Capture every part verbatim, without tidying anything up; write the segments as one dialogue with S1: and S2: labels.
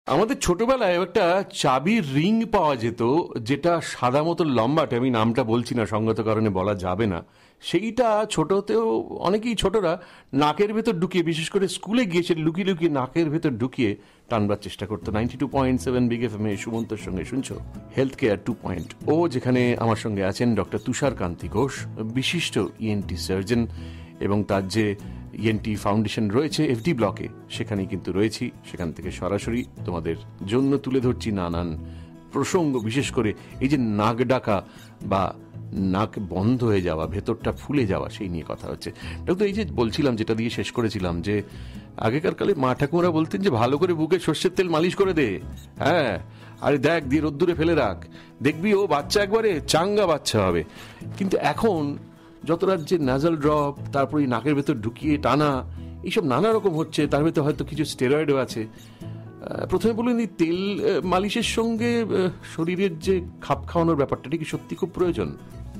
S1: আমাদের ছোটবেলায় একটা চাবির রিং পাওয়া যেত, যেটা সাদা মতো লম্বাটে, আমি নামটা বলছি না, সঙ্গত কারণে বলা যাবে না। সেইটা ছোটতেও অনেকেই ছোটরা নাকের ভেতর ঢুকিয়ে, বিশেষ করে স্কুলে গিয়েছে লুকিয়ে লুকিয়ে নাকের ভেতর ঢুকিয়ে টানবার চেষ্টা করতো। Ninety two point seven big F M এ সুমন্তর সঙ্গে শুনছো health care two point O, যেখানে আমার সঙ্গে আছেন ডক্টর তুষার কান্তি ঘোষ, বিশিষ্ট ইএনটি সার্জন, এবং তার যে ইএনটি ফাউন্ডেশন রয়েছে এফডি ব্লকে, সেখানেই কিন্তু রয়েছি। সেখান থেকে সরাসরি তোমাদের জন্য তুলে ধরছি নানান প্রসঙ্গ, বিশেষ করে এই যে নাক ডাকা বা নাক বন্ধ হয়ে যাওয়া, ভেতরটা ফুলে যাওয়া, সেই নিয়ে কথা হচ্ছে। তো এই যে বলছিলাম, যেটা দিয়ে শেষ করেছিলাম, যে আগেকার কালে মা ঠাকুমারা বলতেন যে ভালো করে বুকে সর্ষের তেল মালিশ করে দে, হ্যাঁ, আরে দেখ দিয়ে রোদ্দুরে ফেলে রাখ, দেখবি ও বাচ্চা একবারে চাঙ্গা বাচ্চা হবে। কিন্তু এখন যত রাজ্যে নাজাল ড্রপ, তারপরে নাকের ভেতর ঢুকিয়ে টানা, এইসব নানা রকম হচ্ছে। তার ভেতর হয়তো কিছু স্টেরয়েডও আছে। প্রথমে বলুন, এই তেল মালিশের সঙ্গে শরীরের যে খাপ খাওয়ানোর ব্যাপারটা, কি সত্যি খুব প্রয়োজন?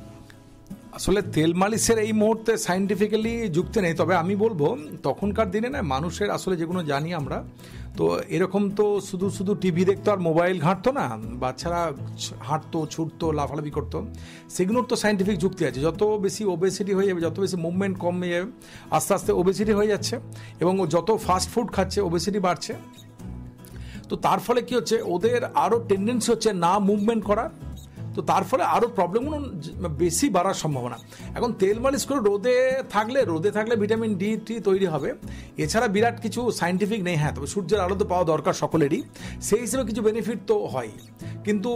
S2: আসলে তেল মালিশের এই মুহূর্তে সাইন্টিফিক্যালি যুক্তি নেই, তবে আমি বলবো তখনকার দিনে না মানুষের আসলে যেগুলো জানি আমরা, তো এরকম তো শুধু শুধু টিভি দেখতো আর মোবাইল ঘাঁটতো না, বাচ্চারা হাঁটতো, ছুটতো, লাফালাফি করতো, সেগুলোর তো সাইন্টিফিক যুক্তি আছে। যত বেশি ওবেসিটি হয়ে যাবে, যত বেশি মুভমেন্ট কমে যাবে, আস্তে আস্তে ওবেসিটি হয়ে যাচ্ছে, এবং যত ফাস্ট ফুড খাচ্ছে ওবেসিটি বাড়ছে। তো তার ফলে কি হচ্ছে, ওদের আরও টেন্ডেন্সি হচ্ছে না মুভমেন্ট করার, তো তার ফলে আরও প্রবলেমগুলো বেশি বাড়ার সম্ভাবনা। এখন তেল মালিশ করে রোদে থাকলে রোদে থাকলে ভিটামিন ডি টি তৈরি হবে, এছাড়া বিরাট কিছু সাইন্টিফিক নেই। হ্যাঁ, তবে সূর্যের আলো তো পাওয়া দরকার সকলেরই, সেই হিসেবে কিছু বেনিফিট তো হয়, কিন্তু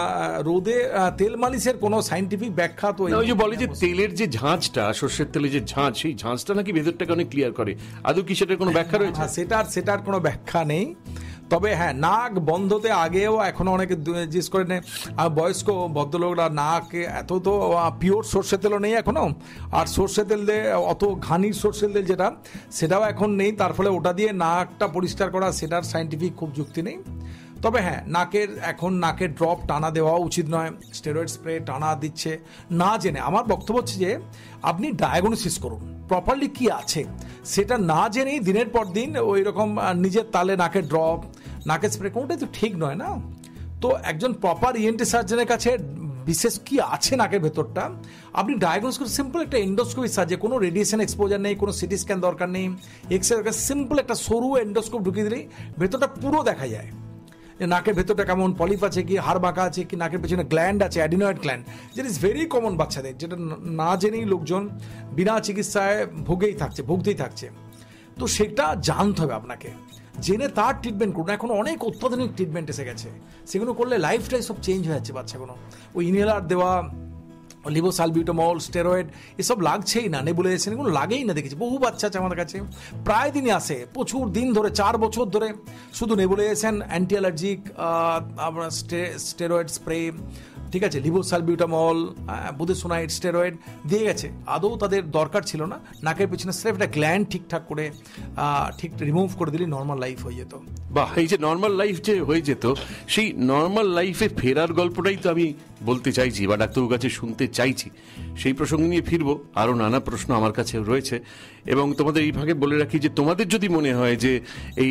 S2: রোদে তেল মালিশের কোনো সাইন্টিফিক ব্যাখ্যা তো
S1: ওই যে বলে যে তেলের যে ঝাঁঝটা, সর্ষের তেলের যে ঝাঁঝ, সেই ঝাঁঝটা নাকি ভেতরটাকে অনেক ক্লিয়ার করে। আদৌ কি সেটার কোনো ব্যাখ্যা রয়েছে?
S2: সেটার সেটার কোনো ব্যাখ্যা নেই। তবে হ্যাঁ, নাক বন্ধতে আগেও এখনো অনেকে জিজ্ঞেস করে নেয়, বয়স্ক ভদ্রলোকরা নাকে এত তো পিওর সর্ষের তেলও নেই এখনো, আর সর্ষের তেল দিয়ে অত ঘানির সর্ষের তেল যেটা, সেটাও এখন নেই। তার ফলে ওটা দিয়ে নাকটা পরিষ্কার করা, সেটার সাইন্টিফিক খুব যুক্তি নেই। তবে হ্যাঁ, নাকের এখন নাকের ড্রপ টানা দেওয়া উচিত নয়, স্টেরয়েড স্প্রে টানা দিচ্ছে না জেনে। আমার বক্তব্য হচ্ছে যে আপনি ডায়াগনোসিস করুন প্রপারলি কি আছে, সেটা না জেনেই দিনের পর দিন ওই রকম নিজের তালে নাকের ড্রপ, নাকের স্প্রে, কোনোটাই তো ঠিক নয় না। তো একজন প্রপার ইএনটি সার্জনের কাছে বিশেষ কি আছে নাকের ভেতরটা আপনি ডায়াগনোস করে সিম্পল একটা এন্ডোস্কোপি সাহায্যে, কোনো রেডিয়েশন এক্সপোজার নেই, কোনো সিটি স্ক্যান দরকার নেই, এক্সরে দরকার, সিম্পল একটা সরু এন্ডোস্কোপ ঢুকিয়ে দিলেই ভেতরটা পুরো দেখা যায়। নাকের ভেতরটা কেমন, পলিপ আছে কি, হাড় বাঁকা আছে কি, নাকের পেছনে গ্ল্যান্ড আছে, অ্যাডিনয়েড গ্ল্যান্ড, যেটা ইজ ভেরি কমন বাচ্চাদের, যেটা না জেনেই লোকজন বিনা চিকিৎসায় ভুগেই থাকছে, ভুগতেই থাকছে। তো সেটা জানতে হবে আপনাকে, জেনে তার ট্রিটমেন্ট করুন। এখন অনেক অত্যাধুনিক ট্রিটমেন্ট এসে গেছে, সেগুলো করলে লাইফটাই সব চেঞ্জ হয়ে যাচ্ছে বাচ্চাগুলো। ওই ইনহেলার দেওয়া, লিভোসালবিউটামল, স্টেরয়েড, এসব লাগছেই না, নেবুলাইজেশন এগুলো লাগেই না। দেখেছি বহু বাচ্চা আছে আমাদের কাছে, প্রায় দিনই আসে, প্রচুর দিন ধরে, চার বছর ধরে শুধু নেবুলাইজেশন, অ্যান্টি অ্যালার্জিক, আপনার স্টেরয়েড স্প্রে, ঠিক আছে, লিভোসালবিউটামল, বুদেসোনাইড, স্টেরয়েড দিয়ে গেছে, আদৌ তাদের দরকার ছিল না। নাকের পেছনে স্রেফ একটা গ্ল্যান্ড ঠিকঠাক করে ঠিক রিমুভ করে দিলে নর্মাল লাইফ হয়ে যেত।
S1: বাহ, এই যে নর্মাল লাইফ যে হয়ে যেত, সেই নর্মাল লাইফে ফেরার গল্পটাই তো আমি বলতে চাইছি বা ডাক্তারবাবুর কাছে শুনতে চাইছি। সেই প্রসঙ্গ নিয়ে ফিরবো, আরও নানা প্রশ্ন আমার কাছে রয়েছে। এবং তোমাদের এই ভাগে বলে রাখি যে তোমাদের যদি মনে হয় যে এই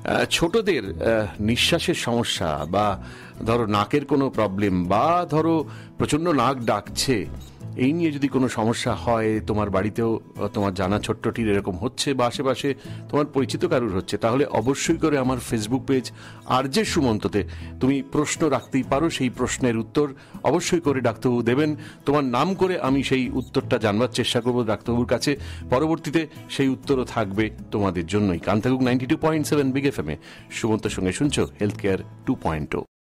S1: ছোটদের নিঃশ্বাসের সমস্যা, বা ধরো নাকের কোনো প্রবলেম, বা ধরো প্রচণ্ড নাক ডাকছে, এই নিয়ে যদি কোনো সমস্যা হয়, তোমার বাড়িতেও তোমার জানা ছোট্টটির এরকম হচ্ছে, বা আশেপাশে তোমার পরিচিত কারুর হচ্ছে, তাহলে অবশ্যই করে আমার ফেসবুক পেজ আর যে সুমন্ততে তুমি প্রশ্ন রাখতেই পারো। সেই প্রশ্নের উত্তর অবশ্যই করে ডাক্তারবাবু দেবেন। তোমার নাম করে আমি সেই উত্তরটা জানবার চেষ্টা করবো ডাক্তারবাবুর কাছে। পরবর্তীতে সেই উত্তরও থাকবে তোমাদের জন্যই। কান থাকুক ninety two point seven big F M এ, সুমন্তর সঙ্গে শুনছো হেলথ কেয়ার টু পয়েন্ট ও।